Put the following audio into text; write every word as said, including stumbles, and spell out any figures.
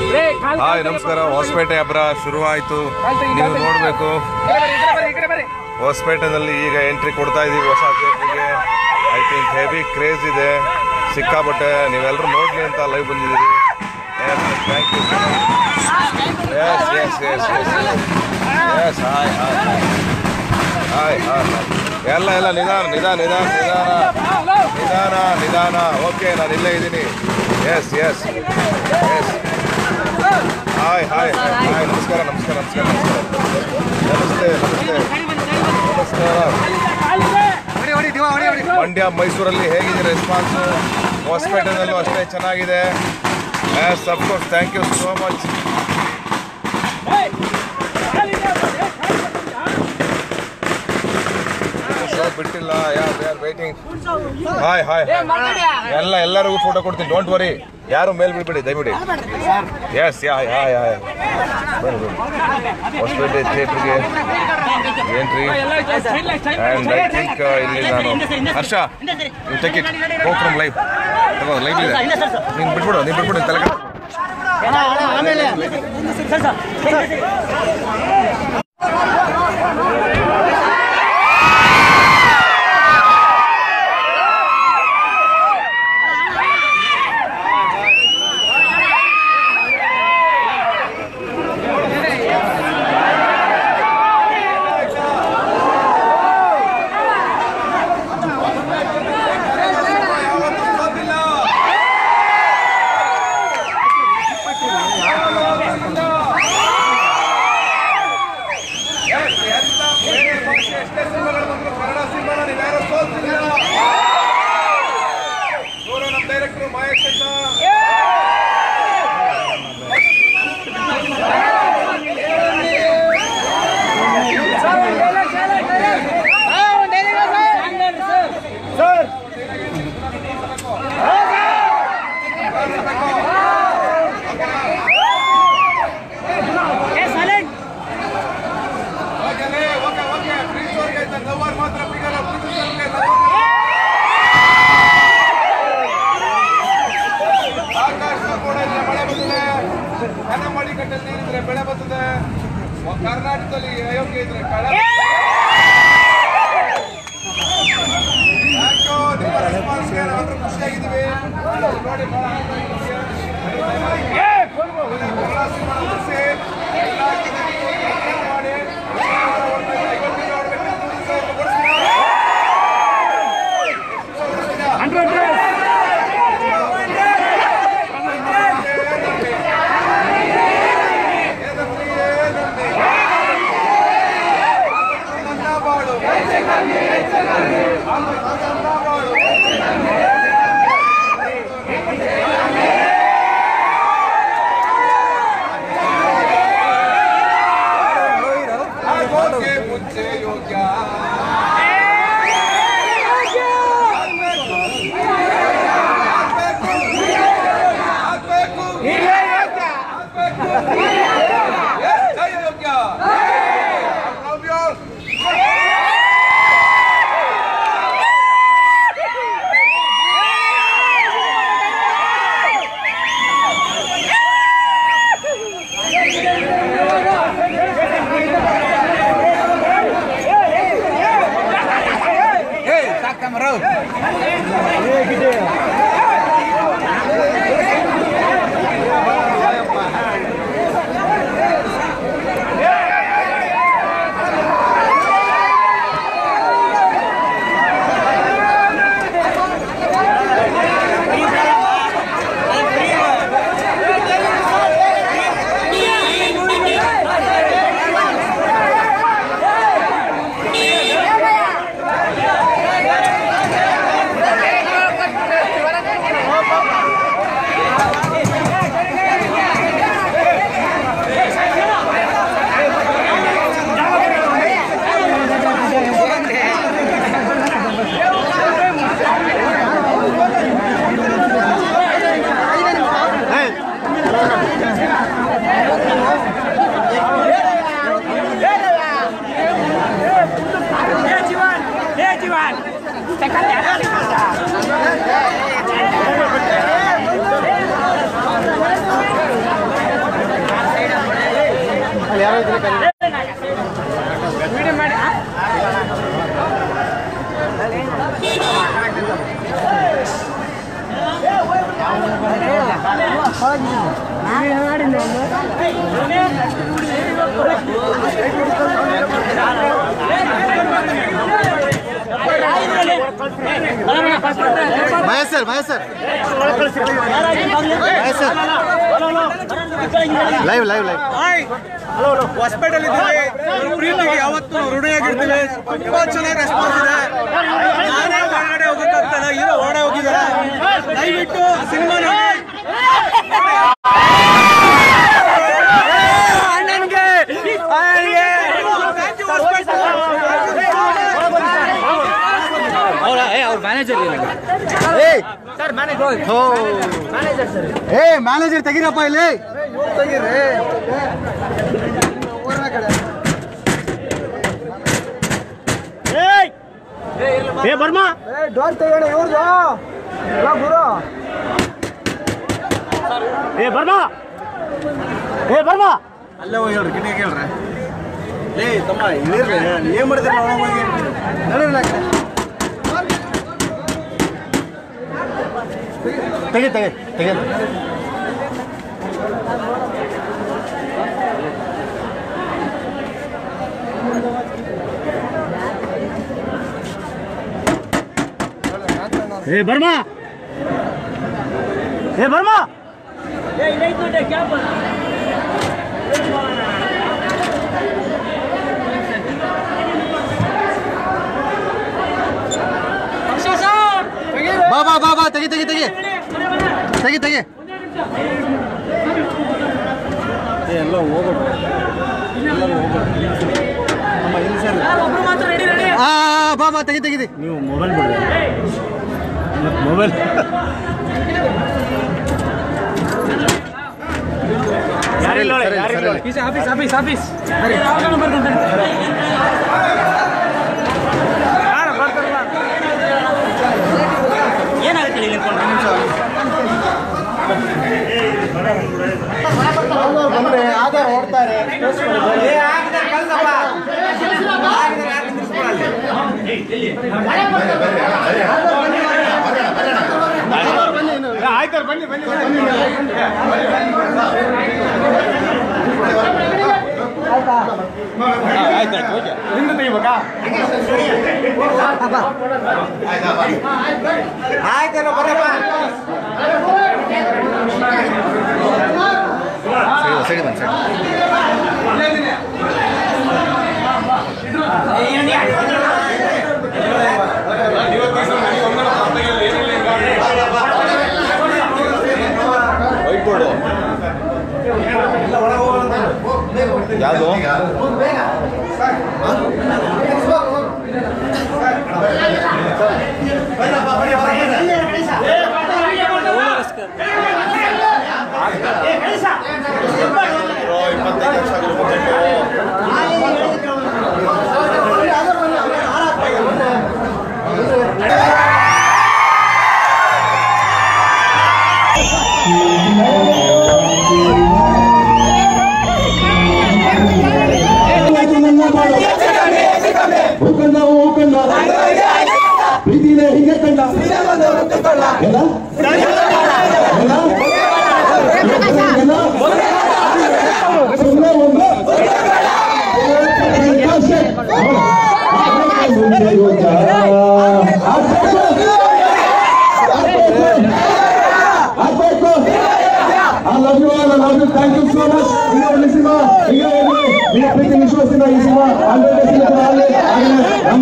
Hi ನಮಸ್ಕಾರ. ಹೊಸಪೇಟೆ ಹಬ್ಬರ ಶುರುವಾಯಿತು, ನೀವು ನೋಡಬೇಕು. ಹೊಸಪೇಟೆನಲ್ಲಿ ಈಗ ಎಂಟ್ರಿ ಕೊಡ್ತಾ ಇದ್ದೀವಿ ಹೊಸ ಥಿಯೇಟ್ರಿಗೆ. ಐ ಥಿಂಕ್ ಹೆವಿ ಕ್ರೇಜ್ ಇದೆ, ಸಿಕ್ಕಾಪಟ್ಟೆ. ನೀವೆಲ್ಲರೂ ನೋಡಲಿ ಅಂತ ಲೈವ್ ಬಂದಿದ್ದೀರಿ. Thank you. Yes yes yes yes yes hi hi hi hi ಎಲ್ಲ ಎಲ್ಲ ನಿಧಾನ ನಿಧಾನ ನಿಧಾನ ನಿಧಾನ ನಿಧಾನ ನಿಧಾನ ಓಕೆ, ನಾನು ಇಲ್ಲೇ ಇದ್ದೀನಿ. Yes yes yes hi hi hi ನಮಸ್ಕಾರ ನಮಸ್ಕಾರ ನಮಸ್ಕಾರ ನಮಸ್ತೆ ನಮಸ್ತೆ ನಮಸ್ಕಾರ. ಮಂಡ್ಯ ಮೈಸೂರಲ್ಲಿ ಹೇಗಿದೆ ರೆಸ್ಪಾನ್ಸು? ಹೊಸಪೇಟೆನಲ್ಲೂ ಅಷ್ಟೇ ಚೆನ್ನಾಗಿದೆ. Yes of course, thank you so much. ಬಿಟ್ಟಿಲ್ಲ, ಯಾರು ಯಾರು ವೇಟಿಂಗ್. ಹಾಯ್ ಹಾಯ್ ಎಲ್ಲ ಎಲ್ಲರಿಗೂ ಫೋಟೋ ಕೊಡ್ತೀನಿ, ಡೋಂಟ್ ವರಿ. ಯಾರು ಮೇಲ್ ಬಿಡ್ಬೇಡಿ ದಯವಿಡಿ. ಎಸ್ ಯಾ ಯಾ ಯಾ ಬನ್ನಿ ಬನ್ನಿ ಹೊಸಪೇಟೆ ಥಿಯೇಟ್ರಿಗೆ ಏನ್ರಿ. ಆ್ಯಂಡ್ ಐ ಥಿಂಕ್ ಇಲ್ಲಿ ನಾನು ಹರ್ಷ ನೀವು take it go from live ತಗೋ, ಲೈವ್ ಇದೆ. ನೀನು ಬಿಟ್ಬಿಡು ನೀನು ಬಿಟ್ಬಿಡು ತಲೆ. ಬೆಳೆ ಬರ್ತದೆ ಕರ್ನಾಟಕದಲ್ಲಿ ಅಯೋಗ್ಯ ಇದ್ರೆ ಕಳ. ನಿಮ್ಮ ರೆಸ್ಪಾನ್ಸ್ಗೆ ನಾವೆಲ್ಲರೂ ಖುಷಿಯಾಗಿದ್ದೀವಿ. ನೋಡಿ Tekan ya. Mahesh sir Mahesh sir Mahesh sir live live live hospital ಇದ್ದೀವಿ. ಪ್ರೀತಿಗೆ ಯಾವತ್ತು ಋಣಿಯಾಗಿರ್ತೀವಿ. ತುಂಬಾ ಚೆನ್ನಾಗಿ ರೆಸ್ಪಾನ್ಸ್ ಇದೆ. ನಾನೇ ಹೊರಗಡೆ ಹೋಗಕ್ಕಾಗ್ತಲ್ಲ, ಹೀರೋ ಹೊರಗಡೆ ಹೋಗಿದ್ದಾರೆ. ದಯವಿಟ್ಟು ಸಿನಿಮಾ ನೋಡಿ. ಅಣ್ಣನ್ಗೆ ಅವ್ರ ಮ್ಯಾನೇಜರ್ ಏ ಮ್ಯಾನೇಜರ್ ತೆಗೀರಪ್ಪ ಇಲ್ಲಿ ತೆಗೀರಿ. ಏ ಬರ್ಮಾ ಡೋರ್ ತೆಗೋಣ ಇವ್ರದು ಎಲ್ಲ ಗುರು. ಏ ಬರ್ಮಾ ಏ ಬರ್ಮಾ ಅಲ್ಲೇ ಹೋಗಿ ಹೇಳ್ರಿ ಕಿಟಕಿ ಕೇಳ್ರಿ. ಏ ತಮ್ಮ ಇಳಿರ್ರಿ ಏನ್ ಮಾಡಿದ್ರಿ ತೆಗಿ ತೆಗಿ ತೆಗಿ ಏ ಬರ್ಮಾ ಏ ಬರ್ಮಾ ಬಾ ಬಾ ಬಾ ಬಾ ತೆಗಿ ತೆಗಿ ತೆಗಿ ತೆಗಿ ತೆಗಿ ಎಲ್ಲ ಹೋಗ್ಬಿಡು ಹಾ ಬಾ ಬಾ ತೆಗಿ ತೆಗಿದಿ. ನೀವು ಮೊಬೈಲ್ ಬಿಡ್ರಿ mobile office office office Aadhaar ಓಡ್ತಾರೆ ಆಯ್ತಾರೆ ಬನ್ನಿ ಬನ್ನಿ ಆಯ್ತಾಯ್ತು ಓಕೆ ನಿಂದು ತೆಗಿಬೇಕಾ ಆಯ್ತಲ್ಲ ಬರಪ್ಪ ಸರಿ ಬನ್ನಿ ಸರಿ ವೈಟ್ ಬೋರ್ಡು ಯಾವುದು ಇಪ್ಪತ್ತೈದು ವರ್ಷ ಪ್ರೀತಿನೇ ಹಿಂಗೆ ಕಂಡ ಸುಮ್ಮನೆ ಒಂದು ಥ್ಯಾಂಕ್ ಯು ಸೋ ಮಚ್. ಈಗ ಒಳ್ಳೆ ಸಿನಿಮಾ ಈಗ ನಿಮ್ಮ ಪ್ರೀತಿ ವಿಶ್ವಾಸದಿಂದ ಈ ಸಿನಿಮಾ ಹಂಡ್ರೆಡ್